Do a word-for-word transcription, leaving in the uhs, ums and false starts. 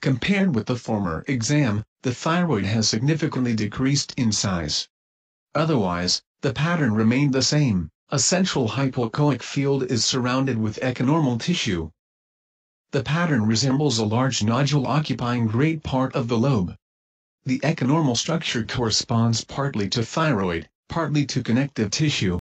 Compared with the former exam, the thyroid has significantly decreased in size. Otherwise, the pattern remained the same. A central hypoechoic field is surrounded with echonormal tissue. The pattern resembles a large nodule occupying great part of the lobe. The echonormal structure corresponds partly to thyroid, partly to connective tissue.